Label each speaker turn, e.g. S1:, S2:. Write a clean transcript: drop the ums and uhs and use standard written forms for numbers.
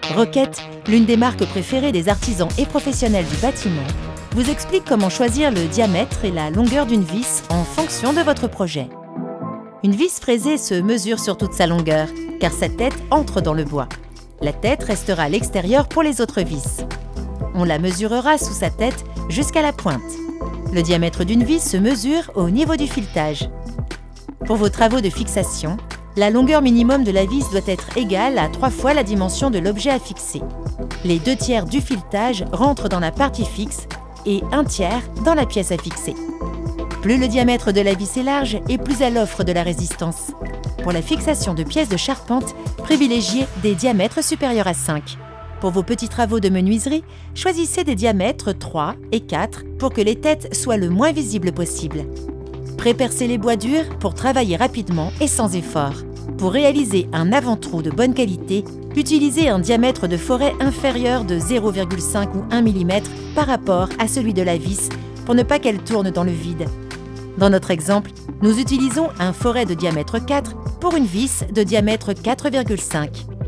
S1: Roquette, l'une des marques préférées des artisans et professionnels du bâtiment, vous explique comment choisir le diamètre et la longueur d'une vis en fonction de votre projet. Une vis fraisée se mesure sur toute sa longueur, car sa tête entre dans le bois. La tête restera à l'extérieur pour les autres vis. On la mesurera sous sa tête jusqu'à la pointe. Le diamètre d'une vis se mesure au niveau du filetage. Pour vos travaux de fixation, la longueur minimum de la vis doit être égale à 3 fois la dimension de l'objet à fixer. Les 2/3 du filetage rentrent dans la partie fixe et 1/3 dans la pièce à fixer. Plus le diamètre de la vis est large et plus elle offre de la résistance. Pour la fixation de pièces de charpente, privilégiez des diamètres supérieurs à 5. Pour vos petits travaux de menuiserie, choisissez des diamètres 3 et 4 pour que les têtes soient le moins visibles possible. Prépercez les bois durs pour travailler rapidement et sans effort. Pour réaliser un avant-trou de bonne qualité, utilisez un diamètre de forêt inférieur de 0,5 ou 1 mm par rapport à celui de la vis pour ne pas qu'elle tourne dans le vide. Dans notre exemple, nous utilisons un forêt de diamètre 4 pour une vis de diamètre 4,5.